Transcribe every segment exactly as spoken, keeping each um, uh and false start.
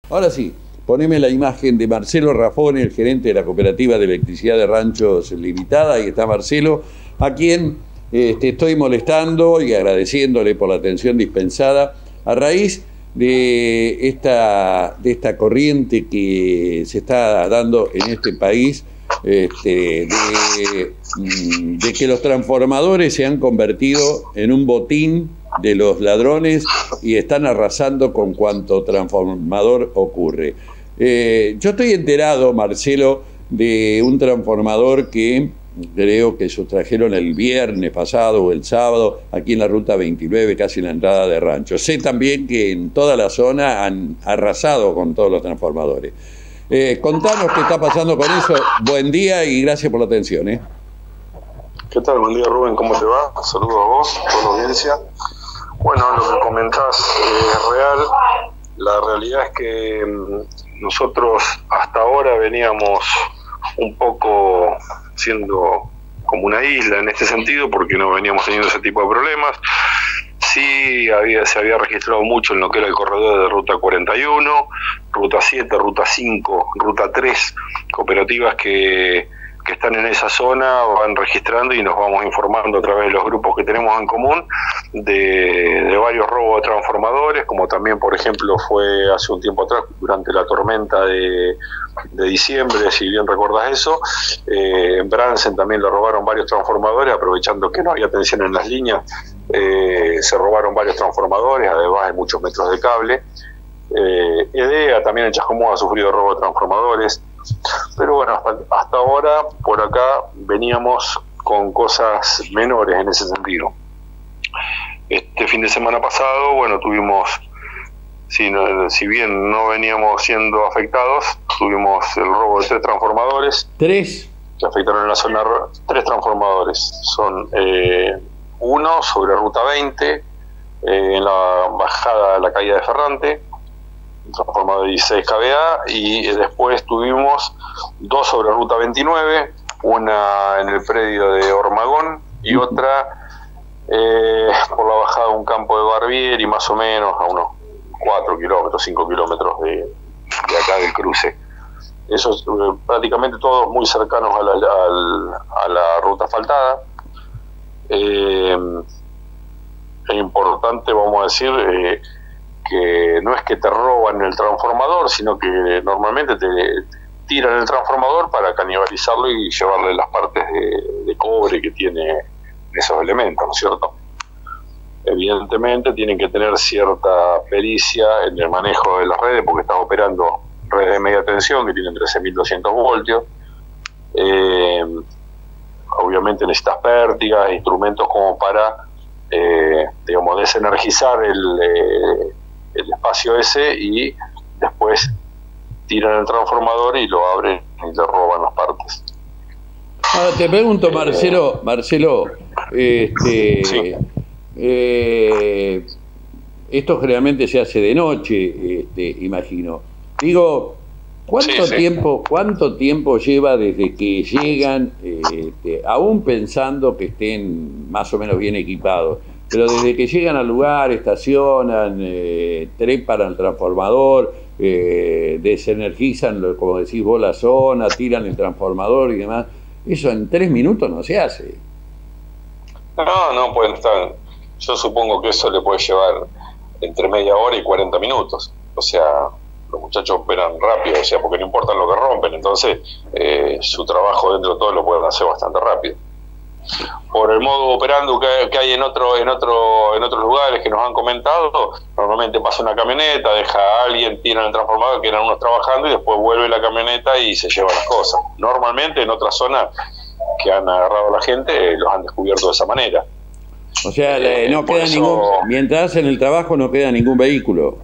Ahora sí, poneme la imagen de Marcelo Rafone, el gerente de la Cooperativa de Electricidad de Ranchos Limitada. Ahí está Marcelo, a quien este, estoy molestando y agradeciéndole por la atención dispensada a raíz de esta, de esta corriente que se está dando en este país, este, de, de que los transformadores se han convertido en un botín de los ladrones y están arrasando con cuanto transformador ocurre. Eh, yo estoy enterado, Marcelo, de un transformador que creo que sustrajeron el viernes pasado o el sábado aquí en la ruta veintinueve, casi en la entrada de Rancho. Sé también que en toda la zona han arrasado con todos los transformadores. Eh, contanos qué está pasando con eso. Buen día y gracias por la atención. ¿eh? ¿Qué tal? Buen día, Rubén. ¿Cómo te va? Saludos a vos, a toda la audiencia. Bueno, lo que comentás es real. La realidad es que nosotros hasta ahora veníamos un poco siendo como una isla en este sentido, porque no veníamos teniendo ese tipo de problemas. Sí había, se había registrado mucho en lo que era el corredor de Ruta cuarenta y uno, Ruta siete, Ruta cinco, Ruta tres, cooperativas que... que están en esa zona, van registrando y nos vamos informando a través de los grupos que tenemos en común de, de varios robos de transformadores, como también, por ejemplo, fue hace un tiempo atrás, durante la tormenta de, de diciembre, si bien recordás eso, eh, en Bransen también le robaron varios transformadores, aprovechando que no había tensión en las líneas, eh, se robaron varios transformadores, además de muchos metros de cable. Eh, EDEA también en Chascomús ha sufrido robo de transformadores. Pero bueno, hasta, hasta ahora por acá veníamos con cosas menores en ese sentido. Este fin de semana pasado, bueno, tuvimos, si, no, si bien no veníamos siendo afectados, tuvimos el robo de tres transformadores. ¿Tres? Que afectaron en la zona, tres transformadores. Son eh, uno sobre Ruta veinte, eh, en la bajada de la caída de Ferrante, transformador de dieciséis K V A, y después tuvimos dos sobre Ruta veintinueve, una en el predio de Hormagón y otra eh, por la bajada de un campo de Barbieri, más o menos a unos cuatro kilómetros, cinco kilómetros de, de acá del cruce. Esos eh, prácticamente todos muy cercanos a la, a, a la ruta asfaltada. Eh, es importante, vamos a decir, eh, que no es que te roban el transformador, sino que normalmente te tiran el transformador para canibalizarlo y llevarle las partes de, de cobre que tiene esos elementos, ¿no es cierto? Evidentemente tienen que tener cierta pericia en el manejo de las redes, porque estás operando redes de media tensión que tienen trece mil doscientos voltios. Eh, obviamente necesitas pértigas, instrumentos como para, eh, digamos, desenergizar el... Eh, el espacio ese, y después tiran el transformador y lo abren y le roban las partes. Ahora te pregunto, Marcelo, Marcelo, este, sí. eh, esto generalmente se hace de noche, este, imagino. Digo, ¿cuánto sí, sí. tiempo, cuánto tiempo lleva desde que llegan, este, aún pensando que estén más o menos bien equipados? Pero desde que llegan al lugar, estacionan, eh, trepan al transformador, eh, desenergizan, como decís vos, la zona, tiran el transformador y demás, eso en tres minutos no se hace. No, no pueden estar. Yo supongo que eso le puede llevar entre media hora y cuarenta minutos. O sea, los muchachos operan rápido, o sea, porque no importa lo que rompen, entonces eh, su trabajo dentro de todo lo pueden hacer bastante rápido. Por el modo operando que, que hay en otro en otro en otros lugares que nos han comentado, normalmente pasa una camioneta, deja a alguien, tiran el transformador, quedan unos trabajando y después vuelve la camioneta y se lleva las cosas. Normalmente en otras zonas que han agarrado a la gente los han descubierto de esa manera. O sea, eh, no queda eso, ningún, mientras hacen el trabajo no queda ningún vehículo.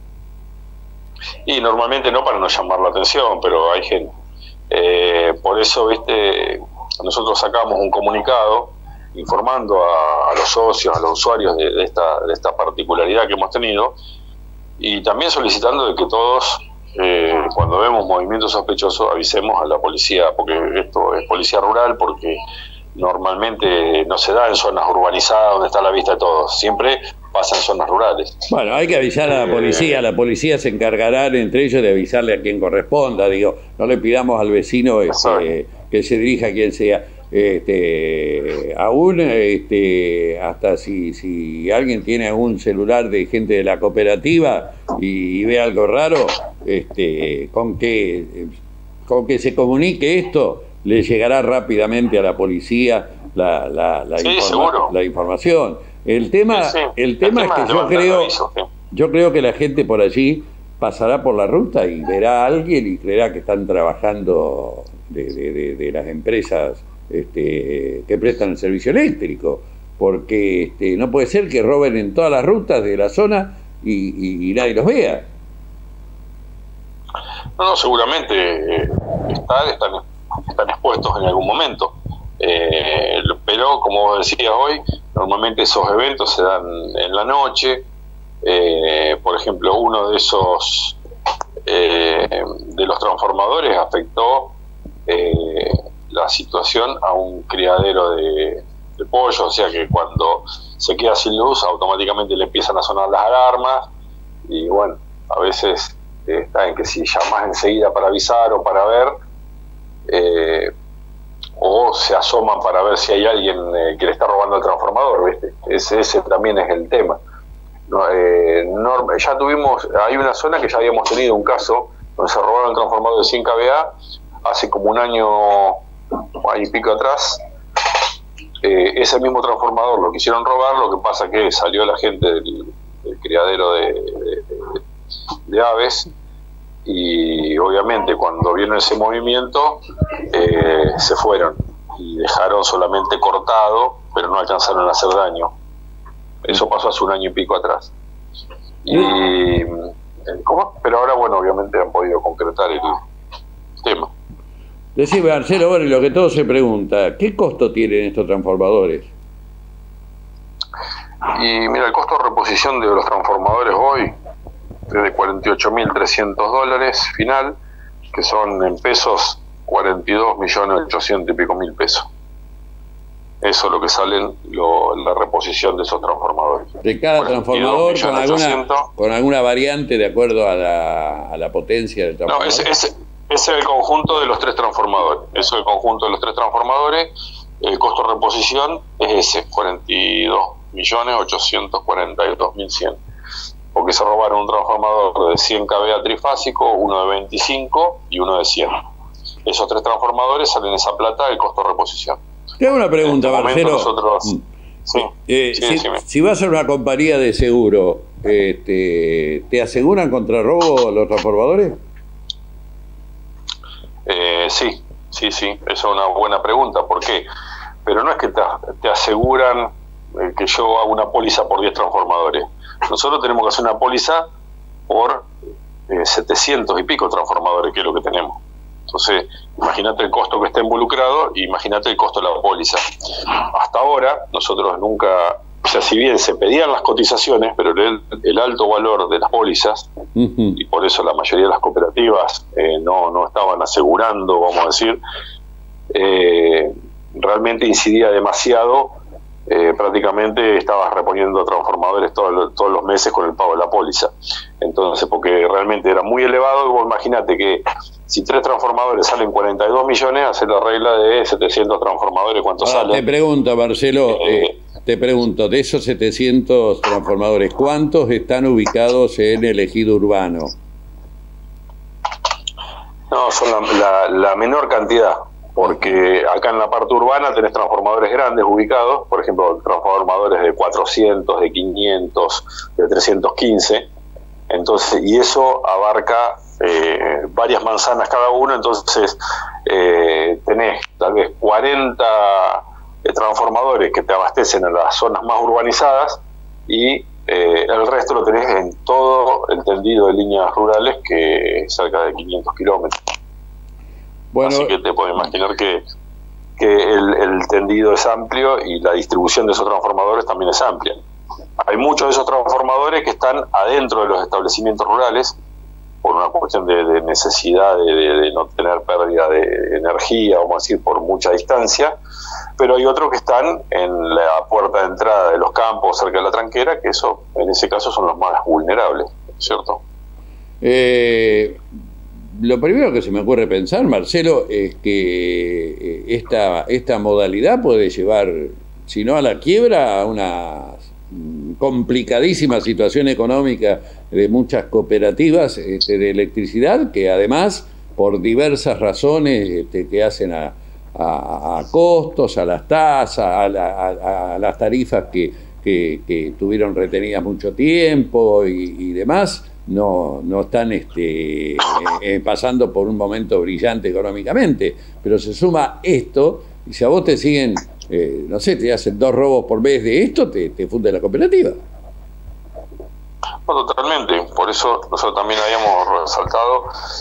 Y normalmente no, para no llamar la atención, pero hay gente. Eh, por eso, viste, nosotros sacamos un comunicado informando a, a los socios, a los usuarios de, de, esta, de esta particularidad que hemos tenido, y también solicitando de que todos, eh, cuando vemos movimientos sospechosos, avisemos a la policía, porque esto es policía rural, porque normalmente no se da en zonas urbanizadas donde está a la vista de todos. Siempre pasa en zonas rurales. Bueno, hay que avisar a la policía, la policía se encargará entre ellos de avisarle a quien corresponda, digo, no le pidamos al vecino este, que se dirija a quien sea. Este, aún este, hasta si, si alguien tiene algún celular de gente de la cooperativa y, y ve algo raro, este, con que con que se comunique esto, le llegará rápidamente a la policía la, la, la, sí, informa la información. El tema, sí, sí. El tema, el tema es que yo creo, aviso, sí. yo creo que la gente por allí pasará por la ruta y verá a alguien y creerá que están trabajando de, de, de, de las empresas este, que prestan el servicio eléctrico, porque este, no puede ser que roben en todas las rutas de la zona y, y, y nadie los vea. No, no, seguramente eh, están, están, están expuestos en algún momento. Eh, pero como decía hoy, normalmente esos eventos se dan en la noche. Eh, por ejemplo, uno de esos eh, de los transformadores afectó eh, la situación a un criadero de, de pollo, o sea que cuando se queda sin luz automáticamente le empiezan a sonar las alarmas y bueno, a veces eh, está en que si llamas enseguida para avisar o para ver eh, o se asoman para ver si hay alguien eh, que le está robando el transformador, ¿viste? Ese, ese también es el tema. No, eh, no, ya tuvimos, hay una zona que ya habíamos tenido un caso donde se robaron el transformador de cien k V A hace como un año, un año y pico atrás. Eh, ese mismo transformador lo quisieron robar, lo que pasa que salió la gente del, del criadero de, de, de aves y obviamente cuando vieron ese movimiento eh, se fueron y dejaron solamente cortado, pero no alcanzaron a hacer daño. Eso pasó hace un año y pico atrás. Y, ¿cómo? Pero ahora, bueno, obviamente han podido concretar el tema. Decime, Marcelo, bueno, lo que todo se pregunta, ¿qué costo tienen estos transformadores? Y mira, el costo de reposición de los transformadores hoy es de cuarenta y ocho mil trescientos dólares final, que son en pesos cuarenta y dos millones ochocientos y pico mil pesos. Eso es lo que salen lo, la reposición de esos transformadores. De cada transformador con alguna, con alguna variante de acuerdo a la, a la potencia del transformador. No, ese, ese, ese es el conjunto de los tres transformadores. Eso es el conjunto de los tres transformadores. El costo de reposición es ese, cuarenta y dos millones ochocientos cuarenta y dos mil cien. Porque se robaron un transformador de cien k V A trifásico, uno de veinticinco y uno de cien. Esos tres transformadores salen esa plata del costo de reposición. Te hago una pregunta, este Marcelo. Nosotros, sí, eh, sí, si, si vas a una compañía de seguro, este, ¿te aseguran contra robo los transformadores? Eh, sí, sí, sí. Esa es una buena pregunta. ¿Por qué? Pero no es que te, te aseguran eh, que yo hago una póliza por diez transformadores. Nosotros tenemos que hacer una póliza por eh, setecientos y pico transformadores, que es lo que tenemos. Entonces, imagínate el costo que está involucrado e imagínate el costo de la póliza. Hasta ahora, nosotros nunca, o sea, si bien se pedían las cotizaciones, pero el, el alto valor de las pólizas, uh-huh. y por eso la mayoría de las cooperativas eh, no, no estaban asegurando, vamos a decir, eh, realmente incidía demasiado. Eh, prácticamente estabas reponiendo transformadores todo, todos los meses con el pago de la póliza. Entonces, porque realmente era muy elevado, y vos imagínate que si tres transformadores salen cuarenta y dos millones, hacer la regla de setecientos transformadores, ¿cuánto Ahora, salen? Te pregunto, Marcelo, eh, eh, te pregunto, de esos setecientos transformadores, ¿cuántos están ubicados en el ejido urbano? No, son la, la, la menor cantidad. Porque acá en la parte urbana tenés transformadores grandes ubicados, por ejemplo, transformadores de cuatrocientos, de quinientos, de trescientos quince, entonces, y eso abarca eh, varias manzanas cada uno, entonces eh, tenés tal vez cuarenta transformadores que te abastecen en las zonas más urbanizadas y eh, el resto lo tenés en todo el tendido de líneas rurales, que es cerca de quinientos kilómetros. Bueno, así que te puedes imaginar que, que el, el tendido es amplio y la distribución de esos transformadores también es amplia. Hay muchos de esos transformadores que están adentro de los establecimientos rurales por una cuestión de, de necesidad de, de, de no tener pérdida de energía, vamos a decir, por mucha distancia, pero hay otros que están en la puerta de entrada de los campos, cerca de la tranquera, que eso, en ese caso, son los más vulnerables, ¿cierto? Eh, lo primero que se me ocurre pensar, Marcelo, es que esta, esta modalidad puede llevar, si no a la quiebra, a una complicadísima situación económica de muchas cooperativas este, de electricidad, que además, por diversas razones este, que hacen a, a, a costos, a las tasas, a, la, a, a las tarifas que, que, que tuvieron retenidas mucho tiempo y, y demás, no, no están este, eh, eh, pasando por un momento brillante económicamente. Pero se suma esto, y si a vos te siguen, eh, no sé, te hacen dos robos por mes de esto, te, te funde la cooperativa. No, totalmente. Por eso nosotros también habíamos resaltado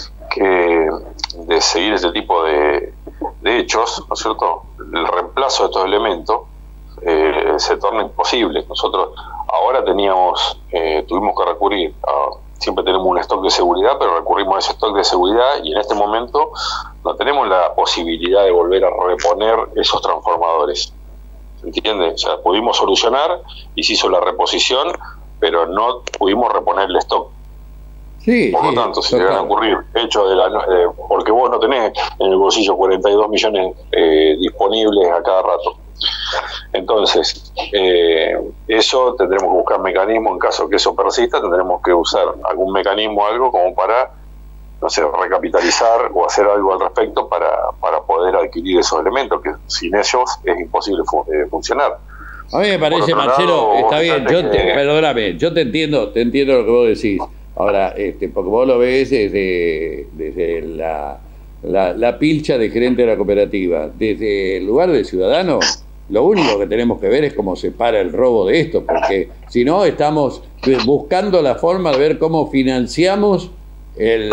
que de seguir ese tipo de, de hechos, ¿no es cierto?, el reemplazo de estos elementos eh, se torna imposible. Nosotros ahora teníamos, eh, tuvimos que recurrir a, siempre tenemos un stock de seguridad, pero recurrimos a ese stock de seguridad y en este momento no tenemos la posibilidad de volver a reponer esos transformadores. ¿Se entiende? O sea, pudimos solucionar y se hizo la reposición, pero no pudimos reponer el stock. Sí, Por lo sí, tanto, si llegan a ocurrir hechos de la, eh, porque vos no tenés en el bolsillo cuarenta y dos millones eh, disponibles a cada rato. Entonces, eh, eso tendremos que buscar mecanismos. En caso que eso persista, tendremos que usar algún mecanismo, algo como para, no sé, recapitalizar o hacer algo al respecto para, para poder adquirir esos elementos, que sin ellos es imposible fu eh, funcionar. A mí me parece, Marcelo, lado, está bien, yo te, que... perdóname, yo te entiendo, te entiendo lo que vos decís. Ahora, este, porque vos lo ves desde, desde la, la, la pilcha de gerente de la cooperativa, desde el lugar del ciudadano, lo único que tenemos que ver es cómo se para el robo de esto, porque si no estamos buscando la forma de ver cómo financiamos el,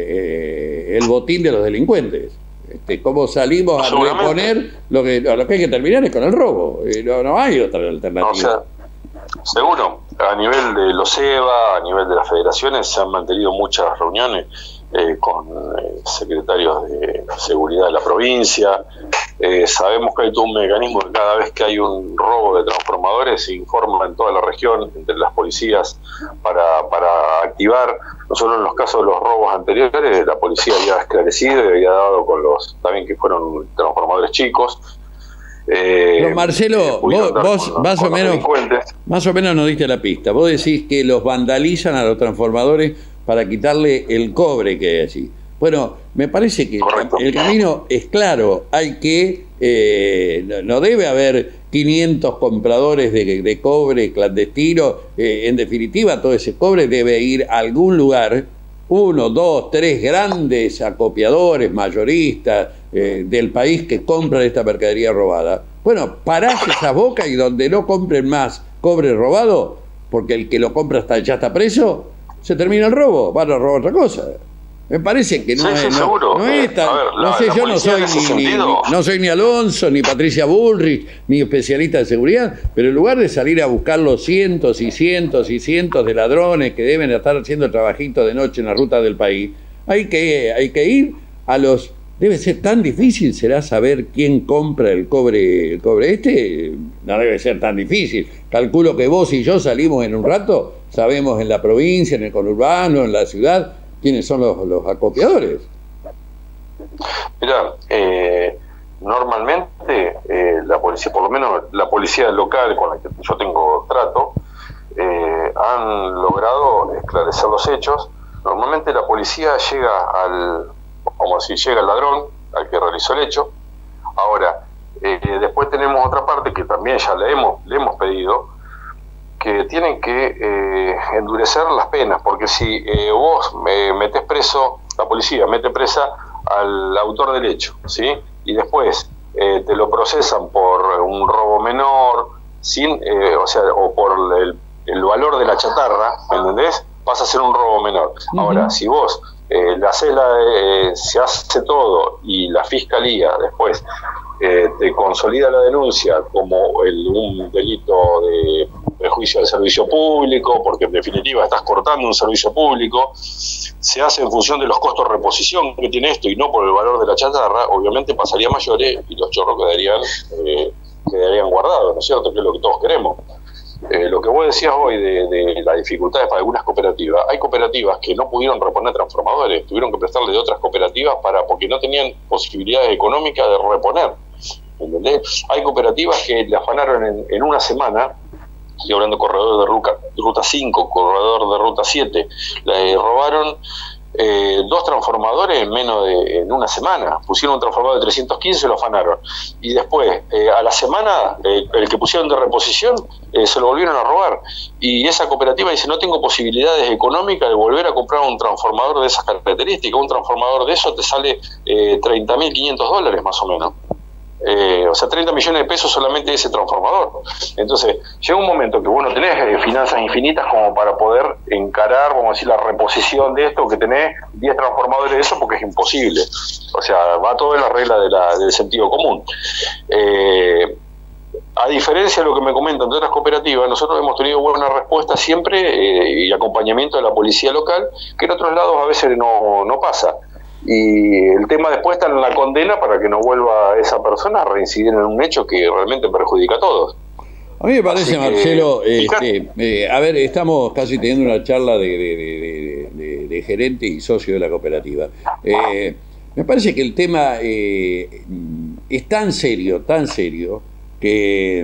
eh, el botín de los delincuentes. Este, cómo salimos a reponer lo que, lo que hay que terminar es con el robo. No, no hay otra alternativa. O sea, seguro, a nivel de los E B A, a nivel de las federaciones, se han mantenido muchas reuniones eh, con eh, secretarios de seguridad de la provincia. Eh, sabemos que hay todo un mecanismo que cada vez que hay un robo de transformadores se informa en toda la región, entre las policías, para, para activar. Nosotros en los casos de los robos anteriores, la policía había esclarecido y había dado con los, también que fueron transformadores chicos. Eh, Pero Marcelo, eh, vos, vos con, más, con o menos, más o menos nos diste la pista. Vos decís que los vandalizan a los transformadores para quitarle el cobre que hay allí. Bueno, me parece que Correcto. el camino es claro. Hay que, eh, no, no debe haber quinientos compradores de, de cobre clandestino. Eh, en definitiva, todo ese cobre debe ir a algún lugar. Uno, dos, tres grandes acopiadores, mayoristas eh, del país que compran esta mercadería robada. Bueno, parás esa boca y donde no compren más cobre robado, porque el que lo compra está, ya está preso, se termina el robo, van a robar otra cosa. Me parece que no sí, es, sí, no, seguro. no es tan, ver, no la, sé, la yo no soy ni, ni, ni, no soy ni Alonso, ni Patricia Bullrich, ni especialista de seguridad, pero en lugar de salir a buscar los cientos y cientos y cientos de ladrones que deben estar haciendo el trabajito de noche en la ruta del país, hay que, hay que ir a los... Debe ser tan difícil, será saber quién compra el cobre, el cobre este, no debe ser tan difícil. Calculo que vos y yo salimos en un rato, sabemos en la provincia, en el conurbano, en la ciudad, quiénes son los, los acopiadores. Mira, eh, normalmente eh, la policía, por lo menos la policía local con la que yo tengo trato, eh, han logrado esclarecer los hechos. Normalmente la policía llega al, como si llega el ladrón, al que realizó el hecho. Ahora, eh, después tenemos otra parte que también ya le hemos, le hemos pedido, que tienen que eh, endurecer las penas, porque si eh, vos me metés preso, la policía mete presa al autor del hecho, ¿sí? Y después eh, te lo procesan por un robo menor, sin, eh, o sea, o por el, el valor de la chatarra, ¿me entendés? Pasa a ser un robo menor. Uh-huh. Ahora, si vos eh, le haces la, eh, se hace todo y la fiscalía después eh, te consolida la denuncia como el, un delito de perjuicio al servicio público, porque en definitiva estás cortando un servicio público, se hace en función de los costos de reposición que tiene esto y no por el valor de la chatarra, obviamente pasaría mayores y los chorros quedarían, eh, quedarían guardados, ¿no es cierto?, que es lo que todos queremos. Eh, lo que vos decías hoy de, de las dificultades para algunas cooperativas, hay cooperativas que no pudieron reponer transformadores, tuvieron que prestarle de otras cooperativas para porque no tenían posibilidades económicas de reponer, ¿entendés? Hay cooperativas que le afanaron en, en una semana, estoy hablando de corredor de ruta, ruta cinco, corredor de ruta siete, le robaron eh, dos transformadores en menos de en una semana, pusieron un transformador de trescientos quince y lo afanaron, y después eh, a la semana eh, el que pusieron de reposición eh, se lo volvieron a robar, y esa cooperativa dice no tengo posibilidades económicas de volver a comprar un transformador de esas características. Un transformador de eso te sale eh, treinta mil quinientos dólares más o menos. Eh, o sea, treinta millones de pesos solamente ese transformador. Entonces, llega un momento que vos no tenés eh, finanzas infinitas como para poder encarar, vamos a decir, la reposición de esto, que tenés diez transformadores de eso, porque es imposible. O sea, va todo en la regla de la, del sentido común. Eh, a diferencia de lo que me comentan de otras cooperativas, nosotros hemos tenido buena respuesta siempre eh, y acompañamiento de la policía local, que en otros lados a veces no, no pasa. Y el tema después está en la condena para que no vuelva esa persona a reincidir en un hecho que realmente perjudica a todos. A mí me parece, que, Marcelo, este, eh, a ver, estamos casi teniendo una charla de, de, de, de, de gerente y socio de la cooperativa. Eh, me parece que el tema eh, es tan serio, tan serio, que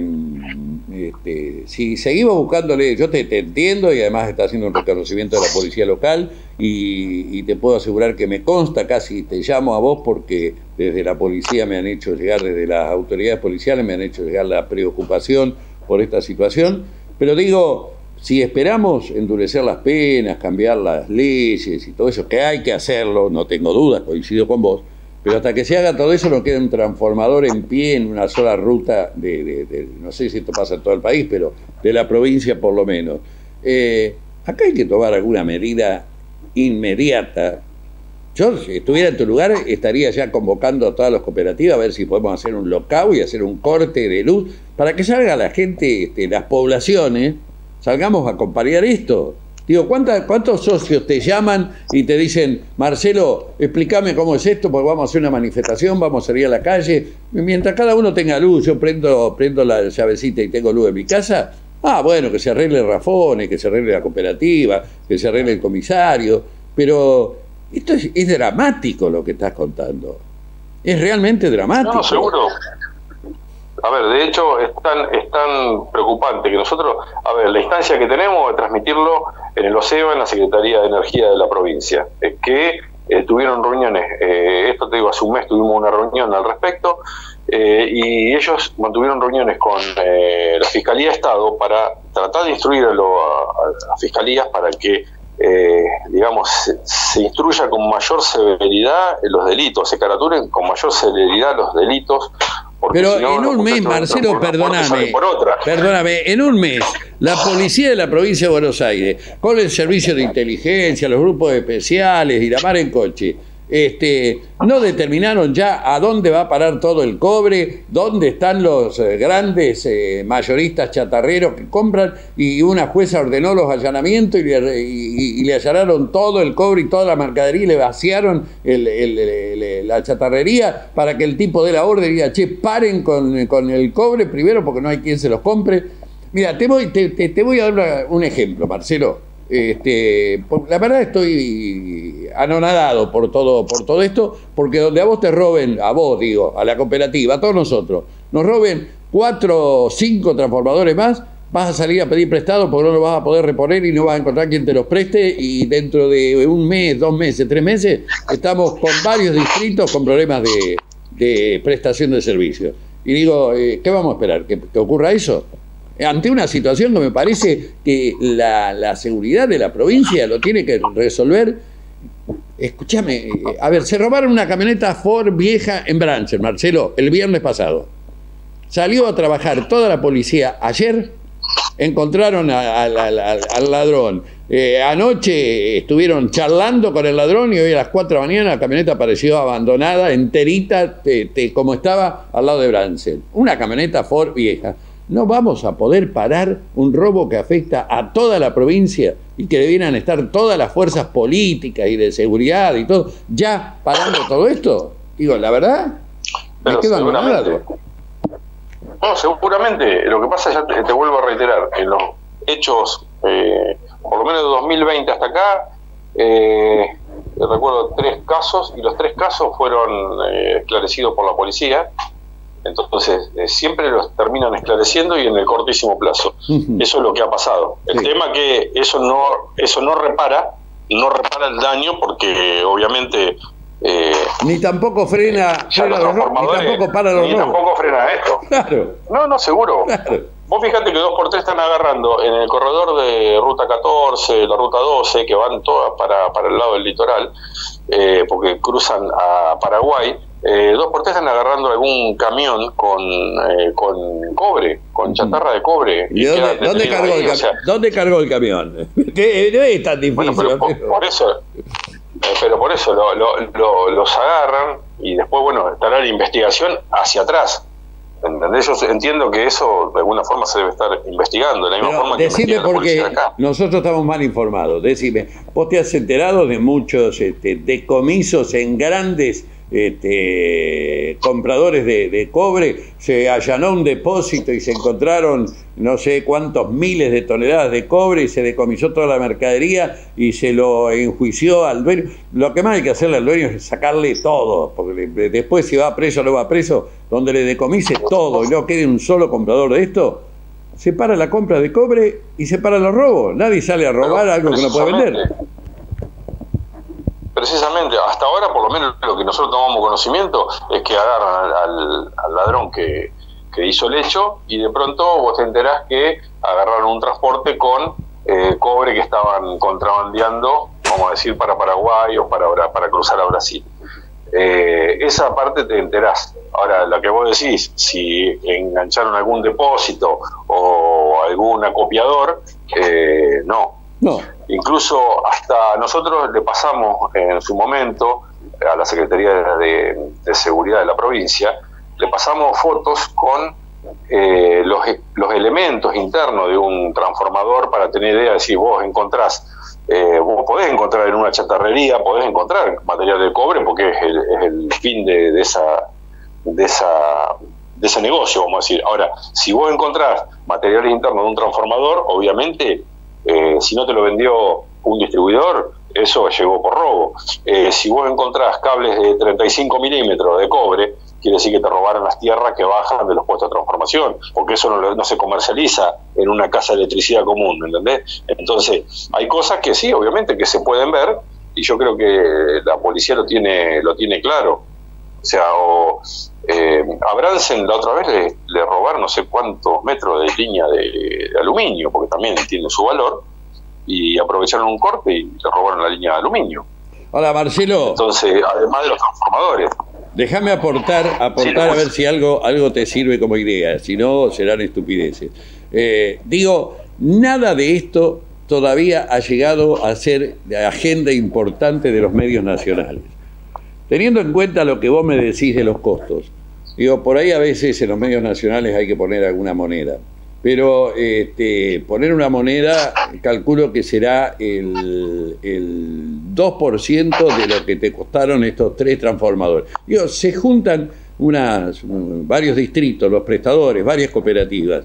este, si seguimos buscándole, yo te, te entiendo y además está haciendo un reconocimiento de la policía local y, y te puedo asegurar que me consta, casi te llamo a vos porque desde la policía me han hecho llegar, desde las autoridades policiales me han hecho llegar la preocupación por esta situación, pero digo, si esperamos endurecer las penas, cambiar las leyes y todo eso, que hay que hacerlo, no tengo dudas, coincido con vos, pero hasta que se haga todo eso no queda un transformador en pie en una sola ruta de, de, de no sé si esto pasa en todo el país, pero de la provincia por lo menos. Eh, acá hay que tomar alguna medida inmediata. Yo, si estuviera en tu lugar, estaría ya convocando a todas las cooperativas a ver si podemos hacer un lockout y hacer un corte de luz para que salga la gente, este, las poblaciones, salgamos a acompañar esto. Digo, ¿cuántas, ¿cuántos socios te llaman y te dicen, Marcelo, explícame cómo es esto, porque vamos a hacer una manifestación, vamos a salir a la calle? Mientras cada uno tenga luz, yo prendo, prendo la llavecita y tengo luz en mi casa, ah, bueno, que se arregle Rafones, que se arregle la cooperativa, que se arregle el comisario, pero esto es, es dramático lo que estás contando. Es realmente dramático. No, seguro. A ver, de hecho es tan, es tan preocupante que nosotros, a ver, la instancia que tenemos es transmitirlo en el OSEBA, en la Secretaría de Energía de la provincia, eh, que eh, tuvieron reuniones, eh, esto te digo, hace un mes tuvimos una reunión al respecto, eh, y ellos mantuvieron reuniones con eh, la Fiscalía de Estado para tratar de instruir a, lo, a, a las fiscalías para que Eh, digamos, se, se instruya con mayor severidad los delitos, se caraturen con mayor severidad los delitos. Pero si no, en un mes, Marcelo, perdóname, perdóname, en un mes, la policía de la provincia de Buenos Aires, con el servicio de inteligencia, los grupos especiales y la mar en coche, este, no determinaron ya a dónde va a parar todo el cobre, dónde están los eh, grandes eh, mayoristas chatarreros que compran, y una jueza ordenó los allanamientos y le, y, y le allanaron todo el cobre y toda la mercadería y le vaciaron el, el, el, el, la chatarrería para que el tipo dé la orden y diga, che, paren con, con el cobre primero porque no hay quien se los compre. Mira, te voy, te, te, te voy a dar un ejemplo, Marcelo. Este, la verdad estoy anonadado por todo, por todo esto, porque donde a vos te roben, a vos digo, a la cooperativa, a todos nosotros, nos roben cuatro o cinco transformadores más, vas a salir a pedir prestado porque no lo vas a poder reponer y no vas a encontrar quien te los preste, y dentro de un mes, dos meses, tres meses, estamos con varios distritos con problemas de, de prestación de servicios. Y digo, eh, ¿qué vamos a esperar? ¿Que, que ocurra eso? Ante una situación que me parece que la, la seguridad de la provincia lo tiene que resolver. Escúchame, a ver, se robaron una camioneta Ford vieja en Brancher, Marcelo, el viernes pasado. Salió a trabajar toda la policía ayer, encontraron a, a, a, a, al ladrón. Eh, anoche estuvieron charlando con el ladrón y hoy a las cuatro de la mañana la camioneta apareció abandonada, enterita, te, te, como estaba al lado de Brancher. Una camioneta Ford vieja. no vamos a poder parar un robo que afecta a toda la provincia y que debieran estar todas las fuerzas políticas y de seguridad y todo, ya parando todo esto. Digo, la verdad, me quedo anonadado. No, seguramente. Lo que pasa, ya te, te vuelvo a reiterar, en los hechos, eh, por lo menos de dos mil veinte hasta acá, eh, recuerdo tres casos, y los tres casos fueron eh, esclarecidos por la policía. Entonces, eh, siempre los terminan esclareciendo y en el cortísimo plazo. Uh-huh. Eso es lo que ha pasado. El sí. tema que eso no eso no repara, no repara el daño, porque obviamente... Eh, ni tampoco frena, frena los robos, ni tampoco para los Ni robos. tampoco frena esto. Claro. No, no, seguro. Claro. Vos fíjate que dos por tres están agarrando en el corredor de Ruta catorce, la Ruta doce, que van todas para, para el lado del litoral, eh, porque cruzan a Paraguay. Eh, dos por tres están agarrando algún camión con, eh, con cobre, con chatarra de cobre. ¿Y, ¿Y dónde, ¿dónde, cargó ahí, el o sea, ¿dónde cargó el camión? Que no es tan difícil. Bueno, pero por, por eso, eh, pero por eso lo, lo, lo, los agarran y después, bueno, estará la investigación hacia atrás. ¿Entendés? Yo entiendo que eso de alguna forma se debe estar investigando. De la misma pero forma que decime, porque nosotros estamos mal informados. Decime, ¿vos te has enterado de muchos este, decomisos en grandes este, compradores de, de cobre? Se allanó un depósito y se encontraron no sé cuántos miles de toneladas de cobre y se decomisó toda la mercadería y se lo enjuició al dueño. Lo que más hay que hacerle al dueño es sacarle todo, porque después si va preso o no va preso, donde le decomise todo y no quede un solo comprador de esto, se para la compra de cobre y se para los robos. Nadie sale a robar algo que no puede vender. Precisamente, hasta ahora por lo menos lo que nosotros tomamos conocimiento es que agarran al, al ladrón que, que hizo el hecho y de pronto vos te enterás que agarraron un transporte con eh, cobre que estaban contrabandeando, vamos a decir, para Paraguay o para, para cruzar a Brasil. Eh, esa parte te enterás. Ahora, la que vos decís, si engancharon algún depósito o algún acopiador, eh, no. No. Incluso hasta nosotros le pasamos en su momento a la Secretaría de, de Seguridad de la provincia, le pasamos fotos con eh, los, los elementos internos de un transformador para tener idea de si vos encontrás, eh, vos podés encontrar en una chatarrería, podés encontrar material de cobre porque es el, es el fin de, de esa de esa de ese negocio, vamos a decir. Ahora, si vos encontrás material interno de un transformador, obviamente Eh, si no te lo vendió un distribuidor, eso llegó por robo. Eh, si vos encontrás cables de treinta y cinco milímetros de cobre, quiere decir que te robaron las tierras que bajan de los puestos de transformación, porque eso no, no se comercializa en una casa de electricidad común, ¿me entendés? Entonces, hay cosas que sí, obviamente, que se pueden ver, y yo creo que la policía lo tiene, lo tiene claro. O sea, o, eh, a Bransen la otra vez le, le robaron no sé cuántos metros de línea de, de aluminio, porque también tiene su valor, y aprovecharon un corte y le robaron la línea de aluminio. Hola, Marcelo. Entonces, además de los transformadores. Déjame aportar, aportar sí, a ver si algo, algo te sirve como idea, si no serán estupideces. Eh, digo, nada de esto todavía ha llegado a ser agenda importante de los medios nacionales. Teniendo en cuenta lo que vos me decís de los costos, digo, por ahí a veces en los medios nacionales hay que poner alguna moneda, pero este, poner una moneda, calculo que será el, el dos por ciento de lo que te costaron estos tres transformadores. Digo, se juntan unas, varios distritos, los prestadores, varias cooperativas,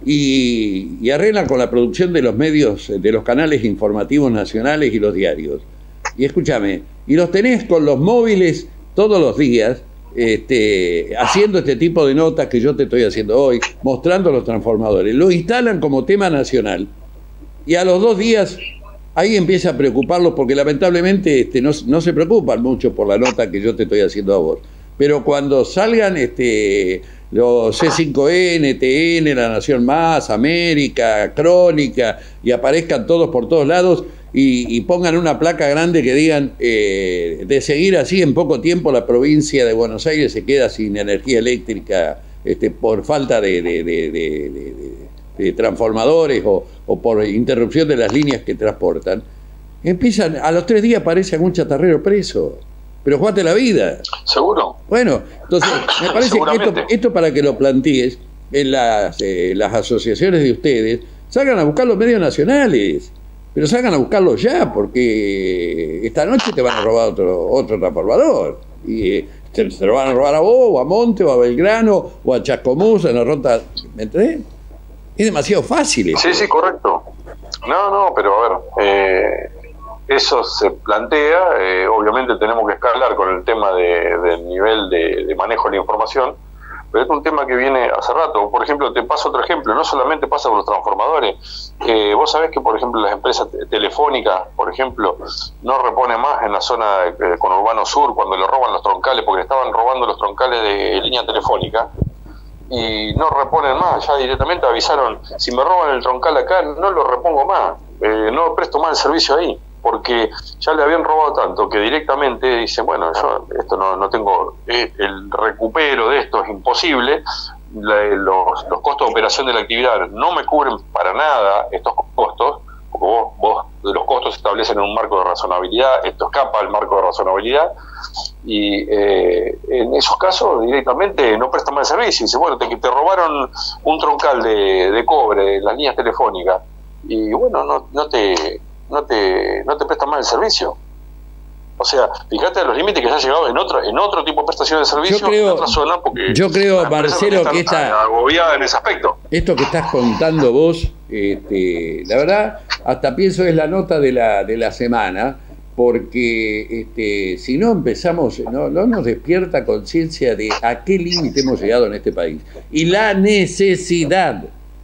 y, y arreglan con la producción de los medios, de los canales informativos nacionales y los diarios. Y escúchame, y los tenés con los móviles todos los días, este, haciendo este tipo de notas que yo te estoy haciendo hoy, mostrando los transformadores. Lo instalan como tema nacional y a los dos días ahí empieza a preocuparlos porque lamentablemente este, no, no se preocupan mucho por la nota que yo te estoy haciendo a vos. Pero cuando salgan este, los C cinco N, T N, La Nación Más, América, Crónica, y aparezcan todos por todos lados, Y, y pongan una placa grande que digan eh, de seguir así en poco tiempo la provincia de Buenos Aires se queda sin energía eléctrica este, por falta de, de, de, de, de, de transformadores o, o por interrupción de las líneas que transportan. Empiezan, a los tres días aparece algún chatarrero preso. Pero jugate la vida. ¿Seguro? Bueno, entonces me parece que esto, esto para que lo plantees en las, eh, las asociaciones de ustedes, salgan a buscar los medios nacionales, pero salgan a buscarlos ya, porque esta noche te van a robar otro, otro transformador. Y eh, te, se lo van a robar a vos, o a Monte, o a Belgrano, o a Chascomús, en la ruta. ¿Me entendés? Es demasiado fácil esto. Sí, sí, correcto. No, no, pero a ver, eh, eso se plantea, eh, obviamente tenemos que escalar con el tema de, del nivel de, de manejo de la información, pero es un tema que viene hace rato. Por ejemplo, te paso otro ejemplo, no solamente pasa con los transformadores, eh, vos sabés que, por ejemplo, las empresas telefónicas, por ejemplo, no reponen más en la zona de, de conurbano sur cuando le roban los troncales, porque estaban robando los troncales de línea telefónica, y no reponen más, ya directamente avisaron, si me roban el troncal acá, no lo repongo más, eh, no presto más el servicio ahí, porque ya le habían robado tanto que directamente dicen, bueno, yo esto no, no tengo, eh, el recupero de esto es imposible, la, los, los costos de operación de la actividad no me cubren para nada estos costos, porque vos, vos los costos se establecen en un marco de razonabilidad, esto escapa al marco de razonabilidad, y eh, en esos casos directamente no prestan más el servicio. Dice, bueno, te, te robaron un troncal de, de cobre en las líneas telefónicas, y bueno, no, no te no te no te prestan más el servicio. O sea, fíjate los límites que se ha llegado en otro en otro tipo de prestación de servicio, yo creo, en otra zona, porque yo creo, Marcelo, que esta agobiada en ese aspecto. Esto que estás contando vos, este, la verdad, hasta pienso es la nota de la de la semana, porque este, si no empezamos, no, no nos despierta conciencia de a qué límite hemos llegado en este país y la necesidad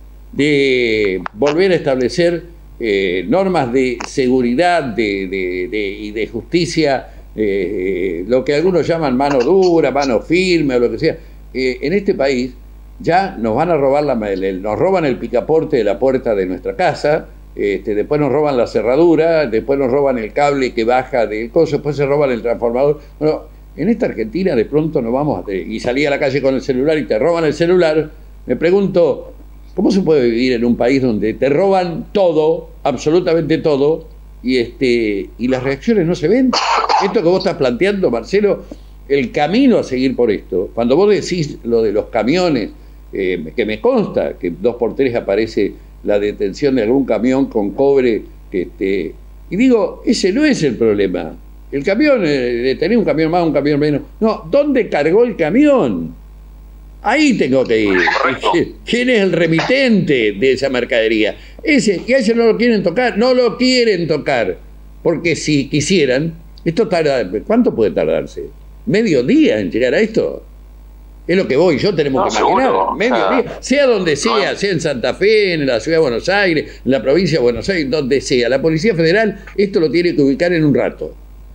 de volver a establecer Eh, normas de seguridad de, de, de, y de justicia, eh, lo que algunos llaman mano dura, mano firme o lo que sea. Eh, en este país ya nos van a robar, la, el, nos roban el picaporte de la puerta de nuestra casa, este, después nos roban la cerradura, después nos roban el cable que baja del coso, después se roban el transformador. Bueno, en esta Argentina de pronto nos vamos a, y salí a la calle con el celular y te roban el celular. Me pregunto, ¿cómo se puede vivir en un país donde te roban todo, absolutamente todo, y este y las reacciones no se ven? Esto que vos estás planteando, Marcelo, el camino a seguir por esto, cuando vos decís lo de los camiones, eh, que me consta que dos por tres aparece la detención de algún camión con cobre, que este, y digo, ese no es el problema. El camión, eh, de tener un camión más, un camión menos, no, ¿dónde cargó el camión? Ahí tengo que ir. Correcto. ¿Quién es el remitente de esa mercadería? Ese, y a ese no lo quieren tocar, no lo quieren tocar. Porque si quisieran, esto tarda, ¿cuánto puede tardarse? ¿Medio día en llegar a esto? Es lo que voy, yo tenemos No, que imaginar. seguro. Medio Ah. día, sea donde sea, No. sea en Santa Fe, en la ciudad de Buenos Aires, en la provincia de Buenos Aires, donde sea. La Policía Federal esto lo tiene que ubicar en un rato.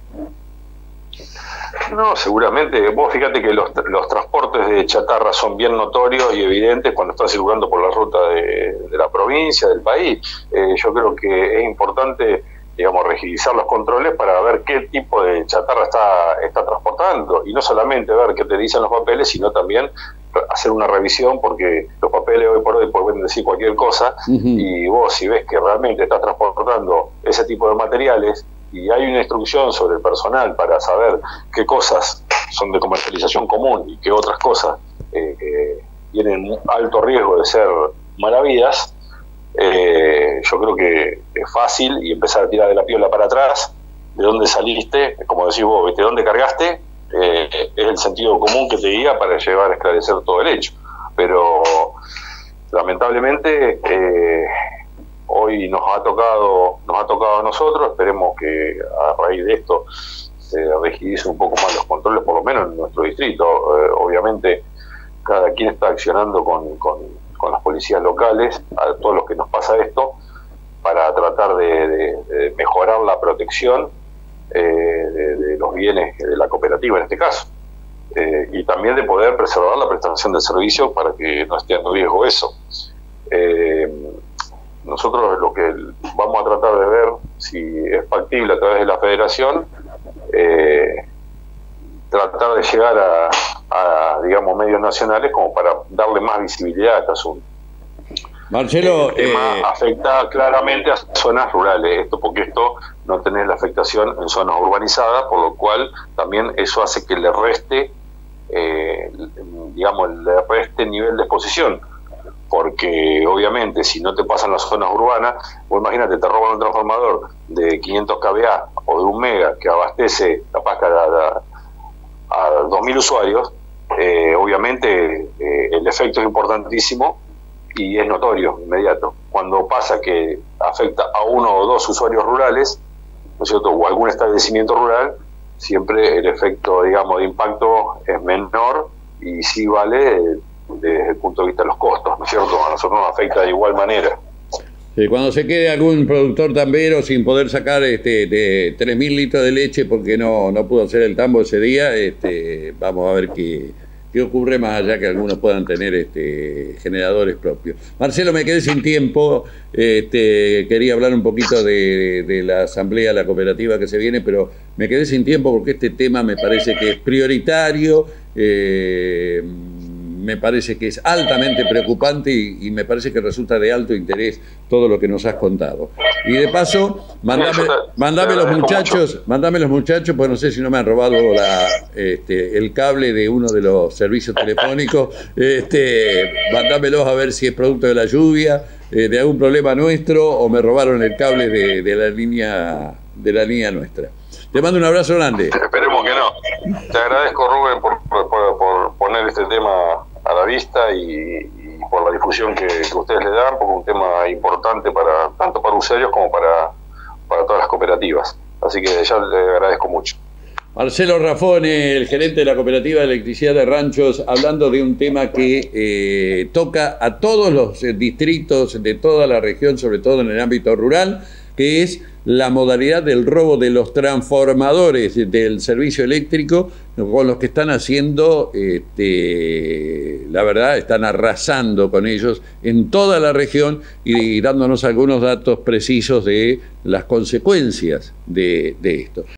No, seguramente. Vos fíjate que los, los transportes de chatarra son bien notorios y evidentes cuando están circulando por la ruta de, de la provincia, del país. Eh, yo creo que es importante, digamos, rigidizar los controles para ver qué tipo de chatarra está, está transportando. Y no solamente ver qué te dicen los papeles, sino también hacer una revisión, porque los papeles hoy por hoy pueden decir cualquier cosa, Uh-huh. y vos, si ves que realmente estás transportando ese tipo de materiales, y hay una instrucción sobre el personal para saber qué cosas son de comercialización común y qué otras cosas eh, eh, tienen alto riesgo de ser malavidas, eh, yo creo que es fácil y empezar a tirar de la piola para atrás, de dónde saliste, como decís vos, ¿viste? ¿De dónde cargaste? Eh, es el sentido común que te guía para llevar a esclarecer todo el hecho. Pero lamentablemente eh, hoy nos ha tocado nos ha tocado a nosotros. Esperemos que a raíz de esto se rigidicen un poco más los controles, por lo menos en nuestro distrito. Eh, obviamente cada quien está accionando con, con, con las policías locales, a todos los que nos pasa esto, para tratar de, de, de mejorar la protección eh, de, de los bienes de la cooperativa en este caso, eh, y también de poder preservar la prestación del servicio para que no esté en riesgo eso. Eh, nosotros lo que vamos a tratar de ver si es factible a través de la federación, eh, tratar de llegar a, a, digamos, medios nacionales como para darle más visibilidad a este asunto. Marcelo, el tema eh, afecta claramente a zonas rurales, esto porque esto no tenés la afectación en zonas urbanizadas, por lo cual también eso hace que le reste, eh, digamos, le reste nivel de exposición. porque obviamente si no te pasan las zonas urbanas, vos imagínate, te roban un transformador de quinientos kilovoltios o de un mega que abastece capaz que a, a, a dos mil usuarios, eh, obviamente eh, el efecto es importantísimo y es notorio, inmediato. Cuando pasa que afecta a uno o dos usuarios rurales, ¿no es cierto?, o algún establecimiento rural, siempre el efecto, digamos, de impacto es menor y sí vale desde el punto de vista de los costos, ¿no es cierto? A nosotros nos afecta de igual manera. Sí, cuando se quede algún productor tambero sin poder sacar este, de tres mil litros de leche porque no, no pudo hacer el tambo ese día, este, vamos a ver qué, qué ocurre, más allá que algunos puedan tener este, generadores propios. Marcelo, me quedé sin tiempo, este, quería hablar un poquito de, de la asamblea, la cooperativa que se viene, pero me quedé sin tiempo porque este tema me parece que es prioritario, eh, me parece que es altamente preocupante y, y me parece que resulta de alto interés todo lo que nos has contado. Y de paso, mandame, mandame los muchachos, mandame los muchachos, pues no sé si no me han robado la, este, el cable de uno de los servicios telefónicos, este, mandámelos a ver si es producto de la lluvia, eh, de algún problema nuestro, o me robaron el cable de, de la línea, de la línea nuestra. Te mando un abrazo grande. Esperemos que no. Te agradezco, Rubén, por, por, por poner este tema a la vista y, y por la difusión que, que ustedes le dan, porque es un tema importante para tanto para usuarios como para, para todas las cooperativas. Así que ya le agradezco mucho. Marcelo Rafone, el gerente de la Cooperativa de Electricidad de Ranchos, hablando de un tema que eh, toca a todos los distritos de toda la región, sobre todo en el ámbito rural, que es la modalidad del robo de los transformadores del servicio eléctrico, con los que están haciendo, este, la verdad, están arrasando con ellos en toda la región y dándonos algunos datos precisos de las consecuencias de, de esto.